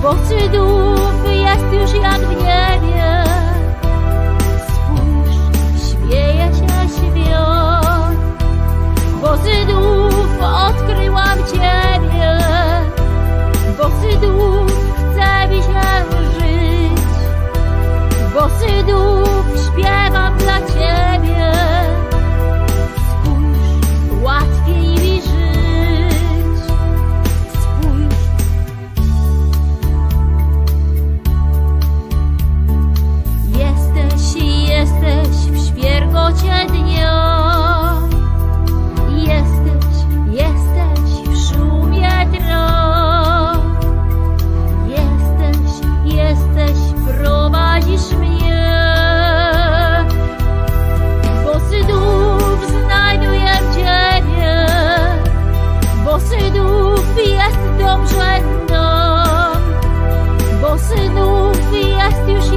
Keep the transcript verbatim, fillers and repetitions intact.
Bosy duch jest już jak w niebie. Spójrz, śmieje się świat. Bosy duch, odkryłam Ciebie. Bosy duch, chce mi się żyć. Bosy duch, śpiewam dla Ciebie. Spójrz, łatwiej mi żyć. Spójrz. Jesteś, jesteś w świergocie dnia. Jesteś, jesteś w szumie traw. Jesteś, jesteś, prowadzisz mnie. Bosy duch, znajduję Ciebie. Bosy duch, jest dobrze nam. Bosy duch, jest już